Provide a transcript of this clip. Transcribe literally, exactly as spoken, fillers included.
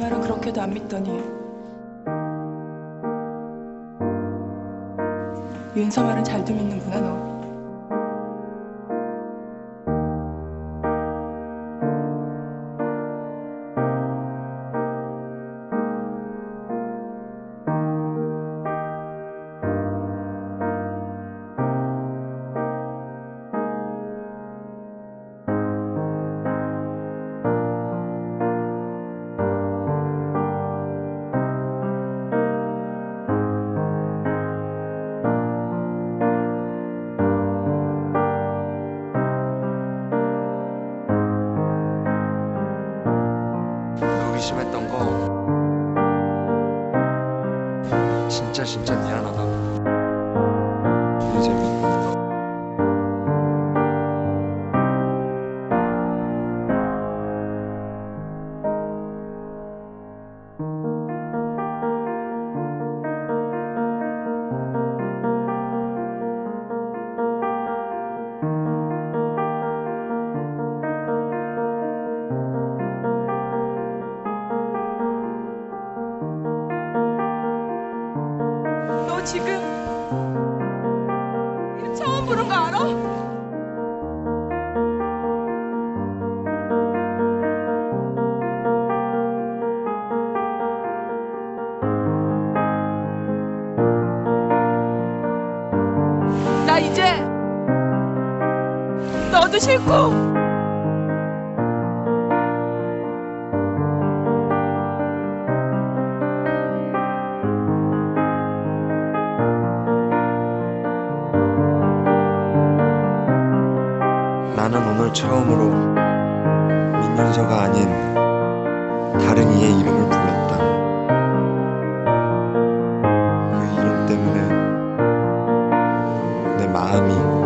말은 그렇게도 안 믿더니 윤서 말은 잘도 믿는구나 너. 의심했던 거 진짜 진짜 미안하다. 이제 너 지금 이름 처음 부른 거 알아? 나 이제 너도 싫고 나는 오늘 처음으로 민윤서가 아닌 다른 이의 이름을 불렀다. 그 이름 때문에 내 마음이